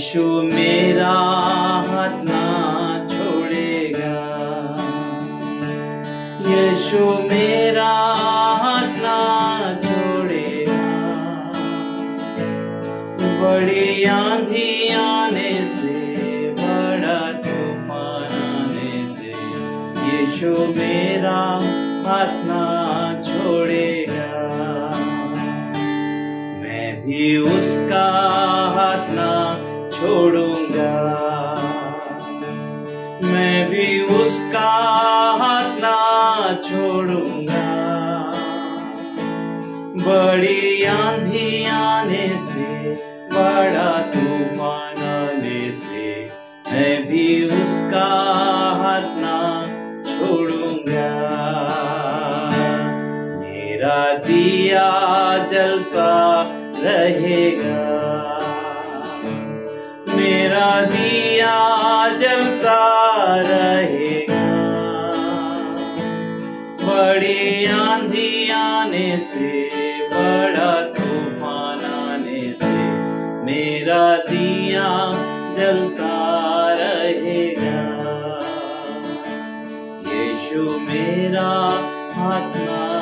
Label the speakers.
Speaker 1: यीशु मेरा हाथ ना छोड़ेगा, यीशु मेरा हाथ ना छोड़ेगा। बड़ी आंधी आने से, बड़ा तूफान आने से, यीशु मेरा हाथ ना छोड़ेगा। मैं भी उसका हाथ ना छोड़ूंगा, मैं भी उसका हाथ ना छोड़ूंगा। बड़ी आंधी आने से, बड़ा तूफान आने से, मैं भी उसका हाथ ना छोड़ूंगा। मेरा दिया जलता रहेगा, मेरा दिया जलता रहेगा। बड़ी आंधी आने से, बड़ा तूफान आने से, मेरा दिया जलता रहेगा। यीशु मेरा हाथ ना